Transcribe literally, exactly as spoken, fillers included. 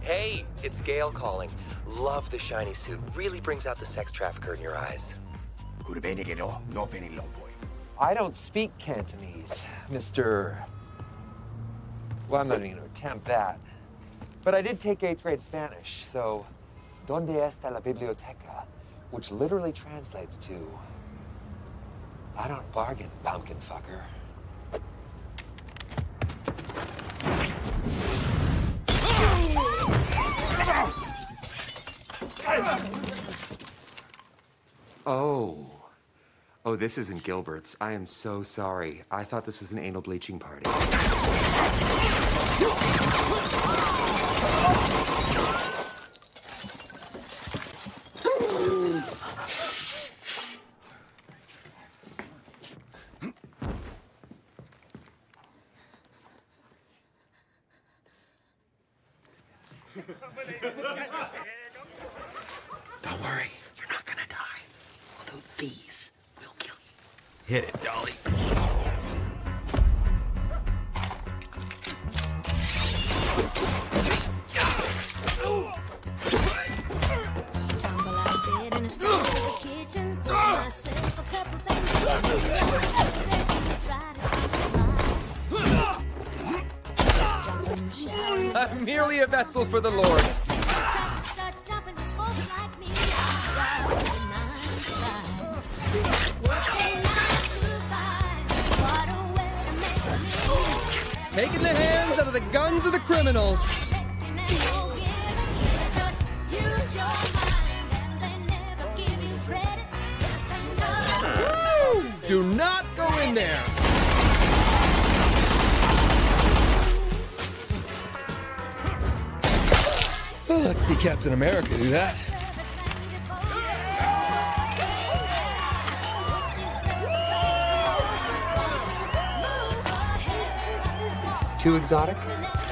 Hey, it's Gail calling. Love the shiny suit. Really brings out the sex trafficker in your eyes. I don't speak Cantonese, Mister Well, I'm not even gonna attempt that. But I did take eighth grade Spanish, so ¿Dónde está la biblioteca? Which literally translates to I don't bargain, pumpkin fucker. Oh. Oh, this isn't Gilbert's. I am so sorry. I thought this was an anal bleaching party. Don't worry, you're not gonna die. Although these will kill you. Hit it, Dolly. Tumble out of bed in a store to the kitchen. Pour myself a couple things. I'm merely a vessel for the Lord. Taking the hands out of the guns of the criminals. Woo! Do not go in there. Oh, let's see Captain America do that. Too exotic?